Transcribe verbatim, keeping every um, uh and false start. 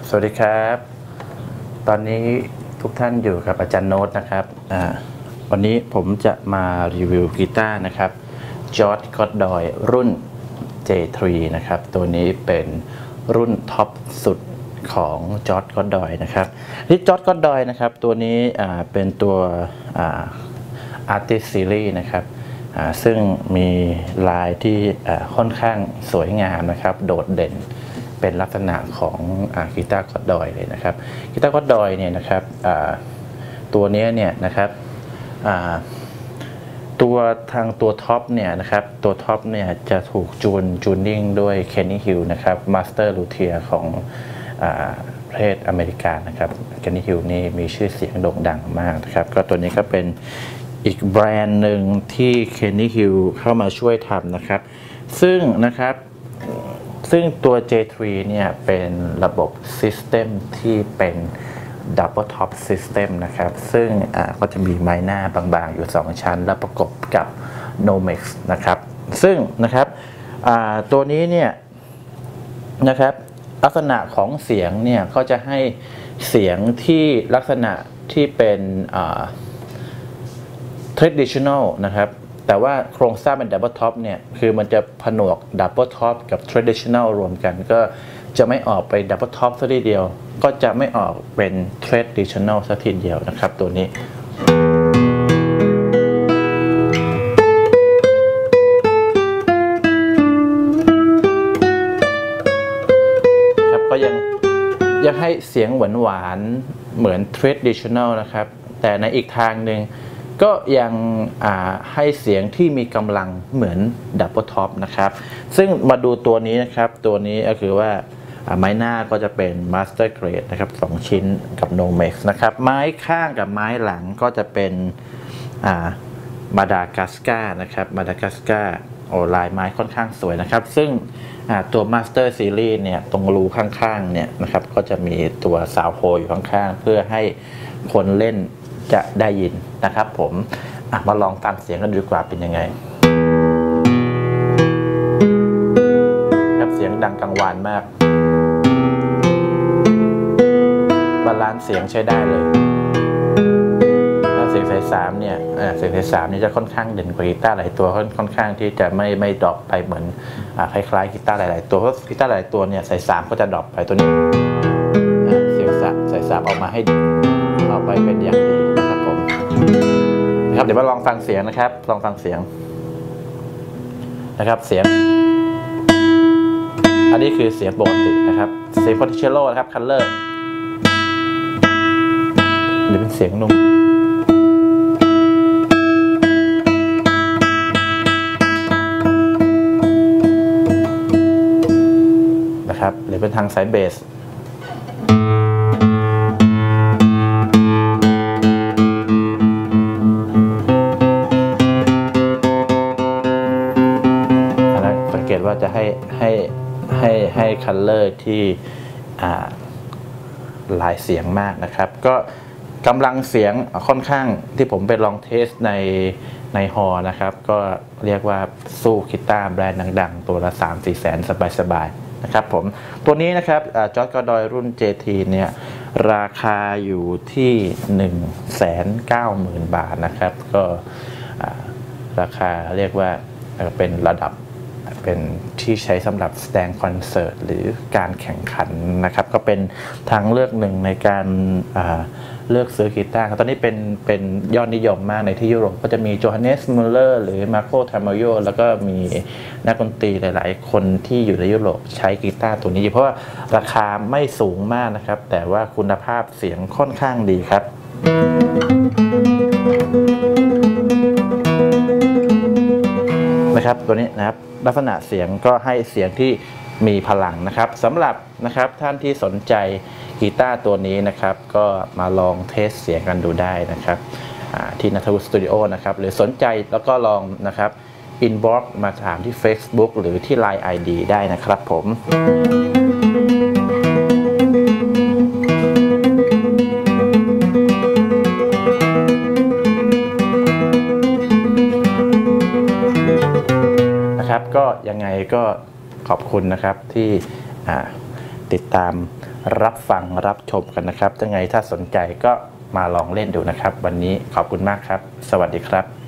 สวัสดีครับตอนนี้ทุกท่านอยู่กับอาจารย์โน้ตนะครับวันนี้ผมจะมารีวิวกีตาร์นะครับจอร์จก็อดดอยรุ่น เจ ทรี นะครับตัวนี้เป็นรุ่นท็อปสุดของจอร์จก็อดดอยนะครับที่จอร์จก็อดดอยนะครับตัวนี้เป็นตัว Artist Series นะครับซึ่งมีลายที่ค่อนข้างสวยงามนะครับโดดเด่นเป็นลักษณะของกีตาร์ก็อดดอยเลยนะครับกีตาร์ก็อดดอยเนี่ยนะครับตัวนี้เนี่ยนะครับตัวทางตัวท็อปเนี่ยนะครับตัวท็อปเนี่ยจะถูกจูนจูนนิ่งด้วยเคนนี่ฮิลนะครับมาสเตอร์ลูเทียของประเทศอเมริกานะครับเคนนี่ฮิลนี่มีชื่อเสียงโด่งดังมากนะครับก็ตัวนี้ก็เป็นอีกแบรนด์หนึ่งที่เคนนี่ฮิลเข้ามาช่วยทำนะครับซึ่งนะครับซึ่งตัว เจ ทรี เนี่ยเป็นระบบ System ที่เป็น Double Top System นะครับซึ่งก็จะมีไม้หน้าบางๆอยู่สองชั้นแล้วประกบกับ Nomex นะครับซึ่งนะครับตัวนี้เนี่ยนะครับลักษณะของเสียงเนี่ยก็จะให้เสียงที่ลักษณะที่เป็น traditional นะครับแต่ว่าโครงสร้างเป็น Double Top เนี่ยคือมันจะผนวก Double Top กับ Traditional รวมกันก็จะไม่ออกไป Double Top ซะทีเดียวก็จะไม่ออกเป็น Traditional ซะทีเดียวนะครับตัวนี้ครับก็ยังยังให้เสียงหวานหวานเหมือน Traditional นะครับแต่ในอีกทางหนึ่งก็ยังให้เสียงที่มีกำลังเหมือน Double Top นะครับซึ่งมาดูตัวนี้นะครับตัวนี้ก็คือว่าไม้หน้าก็จะเป็น Master Grade นะครับสองชิ้นกับ Nomex นะครับไม้ข้างกับไม้หลังก็จะเป็นมาดากัสการ์นะครับมาดากัสการ์โอ้ลายไม้ค่อนข้างสวยนะครับซึ่งตัว Master Series เนี่ยตรงรูข้างๆเนี่ยนะครับก็จะมีตัวซาวโฮอยู่ข้างๆเพื่อให้คนเล่นจะได้ยินนะครับผมมาลองฟังเสียงกันดีกว่าเป็นยังไงครับเสียงดังกังวานมากบาลานซ์เสียงใช้ได้เลยถ้าเสียงสายสามเนี่ยเสียงสายสามนี่จะค่อนข้างเด่นกว่ากีตาร์หลายตัวค่อนข้างที่จะไม่ไม่ดรอปไปเหมือนคล้ายๆกีตาร์หลายๆตัวเพราะกีตาร์หลายตัวเนี่ยสายสามก็จะดรอปไปตัวนี้เสียงสายสายสามออกมาให้ออกไปเป็นอย่างดีนะครับผมนะครับเดี๋ยวมาลองฟังเสียงนะครับลองฟังเสียงนะครับเสียงอันนี้คือเสียงปกตินะครับเสียงคอนติเชโลนะครับคัลเลอร์หรือเป็นเสียงนุ่มนะครับหรือเป็นทางสายเบสว่าจะให้ให้ให้ให้คัลเลอร์ที่หลายเสียงมากนะครับก็กำลังเสียงค่อนข้างที่ผมไปลองเทสในในฮอนะครับก็เรียกว่าสู้กีตาร์แบรนด์ดังๆตัวละ สามสี่ แสนสบายๆนะครับผมตัวนี้นะครับจอร์จก็อดดอยรุ่น เจ ที เนี่ยราคาอยู่ที่ หนึ่งแสนเก้าหมื่น บาทนะครับก็ราคาเรียกว่าเป็นระดับเป็นที่ใช้สำหรับแสดงคอนเสิร์ตหรือการแข่งขันนะครับก็เป็นทางเลือกหนึ่งในการเลือกซื้อกีตาร์ตอนนี้เป็นเป็นยอดนิยมมากในที่ยุโรปก็จะมีโจฮันเนส มูลเลอร์หรือมาโค ทามาโยแล้วก็มีนักดนตรีหลายๆคนที่อยู่ในยุโรปใช้กีตาร์ตัวนี้เพราะว่าราคาไม่สูงมากนะครับแต่ว่าคุณภาพเสียงค่อนข้างดีครับนะครับตัวนี้นะครับลักษณะเสียงก็ให้เสียงที่มีพลังนะครับสำหรับนะครับท่านที่สนใจกีตาร์ตัวนี้นะครับก็มาลองเทสเสียงกันดูได้นะครับที่นัทวุฒิสตูดิโอนะครับหรือสนใจแล้วก็ลองนะครับอินบ็อกซ์มาถามที่ Facebook หรือที่ ไลน์ ไอ ดี ได้นะครับผมก็ยังไงก็ขอบคุณนะครับที่ติดตามรับฟังรับชมกันนะครับยังไงถ้าสนใจก็มาลองเล่นดูนะครับวันนี้ขอบคุณมากครับสวัสดีครับ